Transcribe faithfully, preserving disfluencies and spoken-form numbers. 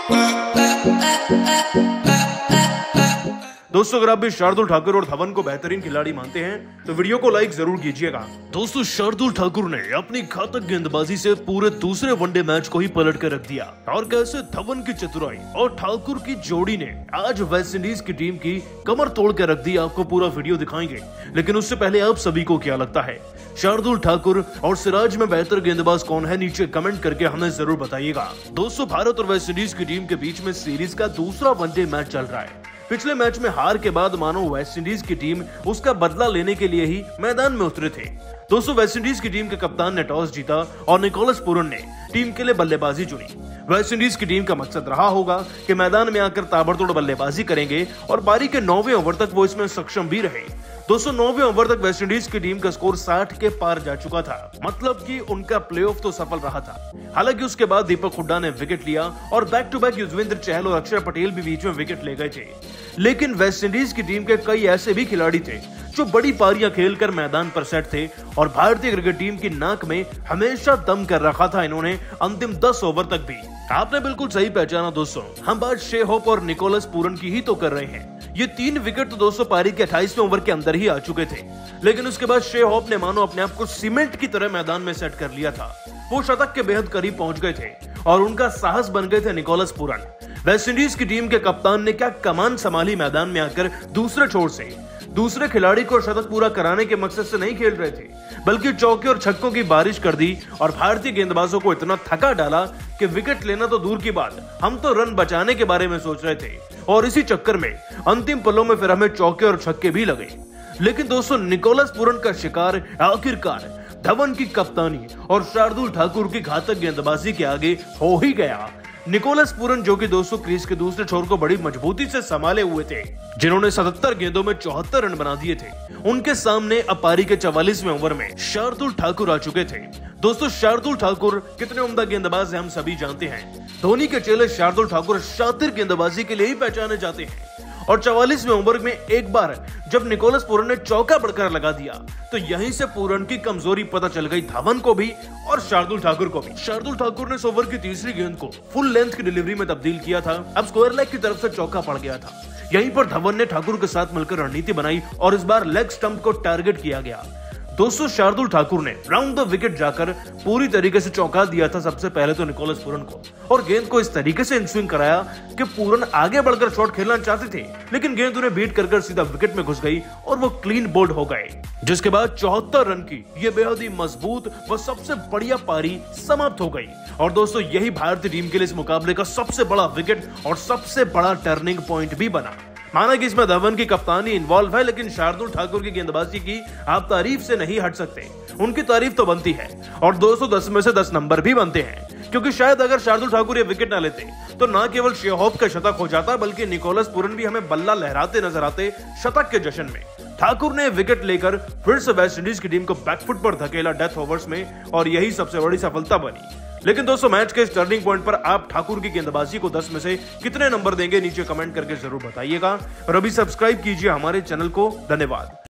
दोस्तों, अगर आप भी शार्दुल ठाकुर और धवन को बेहतरीन खिलाड़ी मानते हैं तो वीडियो को लाइक जरूर कीजिएगा। दोस्तों, शार्दुल ठाकुर ने अपनी घातक गेंदबाजी से पूरे दूसरे वनडे मैच को ही पलट कर रख दिया और कैसे धवन की चतुराई और ठाकुर की जोड़ी ने आज वेस्टइंडीज की टीम की कमर तोड़ कर रख दी, आपको पूरा वीडियो दिखाएंगे। लेकिन उससे पहले आप सभी को क्या लगता है, शार्दुल ठाकुर और सिराज में बेहतर गेंदबाज कौन है? नीचे कमेंट करके हमें जरूर बताइएगा। दोस्तों, भारत और वेस्टइंडीज की टीम के बीच में सीरीज का दूसरा वनडे मैच चल रहा है। पिछले मैच में हार के बाद मानो वेस्टइंडीज की टीम उसका बदला लेने के लिए ही मैदान में उतरे थे। दोस्तों, वेस्टइंडीज की टीम के कप्तान ने टॉस जीता और निकोलस पूरन ने टीम के लिए बल्लेबाजी चुनी। वेस्टइंडीज की टीम का मकसद रहा होगा कि मैदान में आकर ताबड़तोड़ बल्लेबाजी करेंगे और पारी के नौवें ओवर तक वो इसमें सक्षम भी रहे। दोस्तों, नौवें ओवर तक वेस्टइंडीज की टीम का स्कोर साठ के पार जा चुका था, मतलब कि उनका प्लेऑफ तो सफल रहा था। हालांकि उसके बाद दीपक हुड्डा ने विकेट लिया और back to back Yuzvendra Chahal और अक्षर पटेल भी बीच में विकेट ले गए थे। लेकिन वेस्टइंडीज की टीम के कई ऐसे भी खिलाड़ी थे जो बड़ी पारियां खेलकर मैदान पर सेट थे और भारतीय क्रिकेट टीम की नाक में हमेशा दम कर रखा था इन्होंने अंतिम दस ओवर तक भी। आपने बिल्कुल सही पहचाना दोस्तों, हम बात शे होप और निकोलस पूरन की ही तो कर रहे हैं। ये तीन विकेट तो दोस्तों पारी के अट्ठाईसवें ओवर के अंदर ही आ चुके थे, लेकिन उसके बाद शे होप ने मानो अपने आप को सीमेंट की तरह मैदान में सेट कर लिया था। वो शतक के बेहद करीब पहुंच गए थे और उनका साहस बन गए थे निकोलस पूरन। वेस्टइंडीज की टीम के कप्तान ने क्या कमान संभाली, मैदान में आकर दूसरे छोर से दूसरे खिलाड़ी को शतक पूरा कराने के मकसद से नहीं खेल रहे थे, बल्कि चौके और छक्कों की बारिश कर दी और भारतीय गेंदबाजों को इतना थका डाला कि विकेट लेना तो दूर की बात, हम तो रन बचाने के बारे में सोच रहे थे। और इसी चक्कर में अंतिम पलों में फिर हमें चौके और छक्के भी लगे। लेकिन दोस्तों, निकोलस पूरन का शिकार आखिरकार धवन की कप्तानी और शार्दुल ठाकुर की घातक गेंदबाजी के आगे हो ही गया। निकोलस पूरन, जो कि दोस्तों क्रीज के दूसरे छोर को बड़ी मजबूती से संभाले हुए थे, जिन्होंने सतहत्तर गेंदों में चौहत्तर रन बना दिए थे, उनके सामने अब पारी के चवालीसवें ओवर में शार्दुल ठाकुर आ चुके थे। दोस्तों, शार्दुल ठाकुर कितने उम्दा गेंदबाज हैं हम सभी जानते हैं। धोनी के चेले शार्दुल ठाकुर शातिर गेंदबाजी के लिए ही पहचाने जाते हैं और चवालीसवें ओवर में एक बार जब निकोलस पूरन ने चौका बढ़कर लगा दिया तो यहीं से पूरन की कमजोरी पता चल गई धवन को भी और शार्दुल ठाकुर को भी। शार्दुल ठाकुर ने इस ओवर की तीसरी गेंद को फुल लेंथ की डिलीवरी में तब्दील किया था। अब स्क्वायर लेग की तरफ से चौका पड़ गया था। यहीं पर धवन ने ठाकुर के साथ मिलकर रणनीति बनाई और इस बार लेग स्टंप को टारगेट किया गया। दोस्तों, शार्दुल ठाकुर ने राउंड द विकेट जाकर पूरी तरीके से चौंका दिया था सबसे पहले तो निकोलस पूरन को, और गेंद को इस तरीके से इन स्विंग कराया कि पूरन आगे बढ़कर शॉट खेलना चाहते थे, लेकिन गेंद उन्हें बीट कर कर सीधा विकेट में घुस गई और वो क्लीन बोल्ड हो गए, जिसके बाद चौहत्तर रन की ये बेहद ही मजबूत व सबसे बढ़िया पारी समाप्त हो गई। और दोस्तों, यही भारतीय टीम के लिए इस मुकाबले का सबसे बड़ा विकेट और सबसे बड़ा टर्निंग पॉइंट भी बना। माना कि इसमें धवन की कप्तानी इन्वॉल्व है, लेकिन शार्दुल ठाकुर की गेंदबाजी की आप तारीफ से नहीं हट सकते। उनकी तारीफ तो बनती है और दो सौ दस में से दस नंबर भी बनते हैं, क्योंकि शायद अगर शार्दुल ठाकुर ये विकेट ना लेते तो न केवल शे होप का शतक हो जाता, बल्कि निकोलस पूरन भी हमें बल्ला लहराते नजर आते शतक के जश्न में। ठाकुर ने विकेट लेकर फिर से वेस्टइंडीज की टीम को बैकफुट पर धकेला डेथ ओवर्स में और यही सबसे बड़ी सफलता बनी। लेकिन दोस्तों, मैच के इस टर्निंग पॉइंट पर आप ठाकुर की गेंदबाजी को दस में से कितने नंबर देंगे? नीचे कमेंट करके जरूर बताइएगा और अभी सब्सक्राइब कीजिए हमारे चैनल को। धन्यवाद।